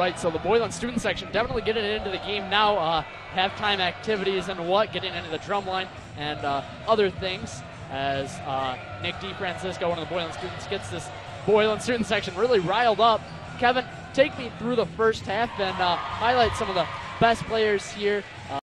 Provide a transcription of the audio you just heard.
right. So the Boylan student section definitely getting into the game now. Halftime activities and getting into the drum line and other things as Nick DeFrancisco, one of the Boylan students, gets this Boylan student section really riled up. Kevin, take me through the first half and highlight some of the best players here.